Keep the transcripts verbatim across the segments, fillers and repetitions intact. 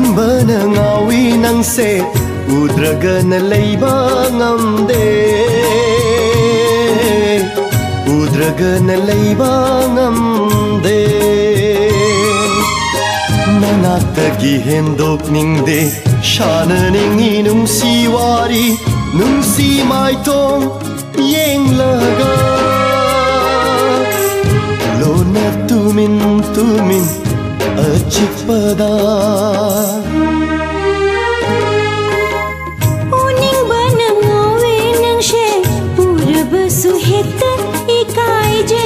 Uningbana ngawi nangse udragana leiba ngamde udragana leiba ngamde Nanatagi hendok ningde shana ningi nungsi wari nungsi maitong yenglaga Lona tumin tumin achipada Uning bana ngawe nang she pura basuhit ikai je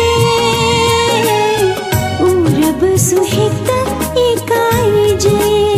Ura basuhit ikai je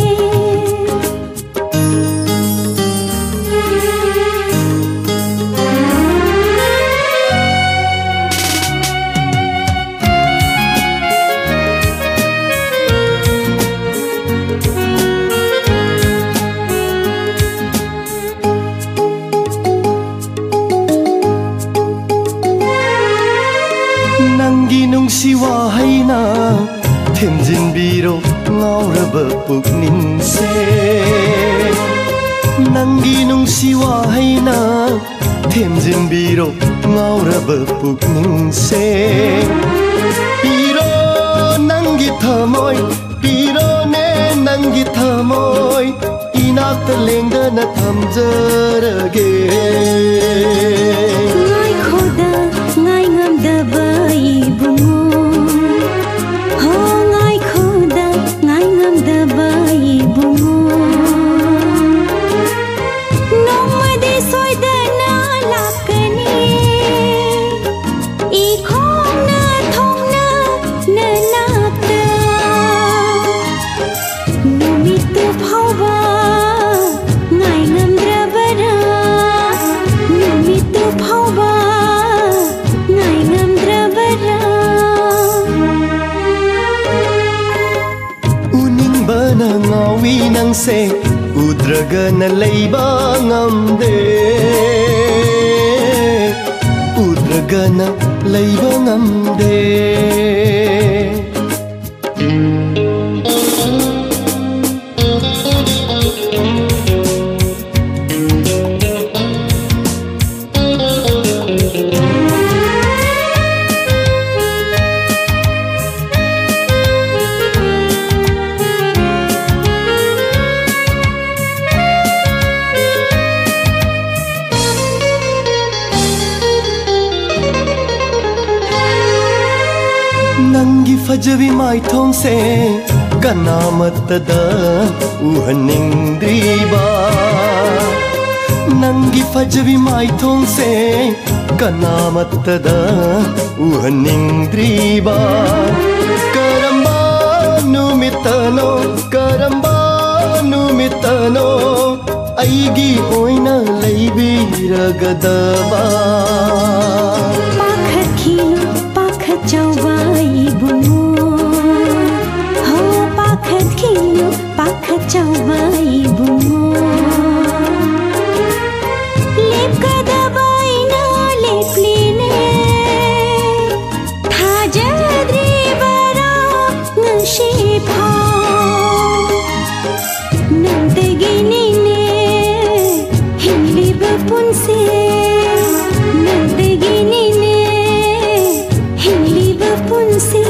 Nangi nungsi wahayna Temjin biro ngauraba pukningse Nangi nungsi wahayna Temjin biro ngauraba pukningse Piro nangi thamoy Piro ne nangi thamoy Inakta lengdana thamjarage Ngai khoda ngai ngamdaba ibungo Ho ngai khoda ngai ngamdaba ibungo Nomade soidana lakani Ikhona thongna nanakta Numitu phauba ngai ngamdrabara Numitu phauba ngai ngamdrabara Uning bana ngawi nangse udragana leiba ngamde udragana leiba ngamde Nangi fajavi maithong se kanamattada uhaningdriba Nangi fajavi maithong se kanamattada uhaningdriba Karamba numitano karamba numitano aigi oina leibiragadaba Pakhakhino pakhachauba ibungo Ho pakhakhino pakhachauba ibungo Lepkadaba ina lepline Thajadribara nashipha Nandaginine hinliba punse Nandaginine hinliba punse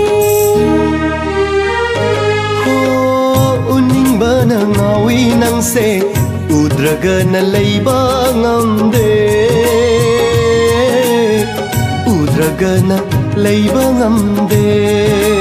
Oh, uning bana ngawi nangse udragana leiba ngamde udragana leiba ngamde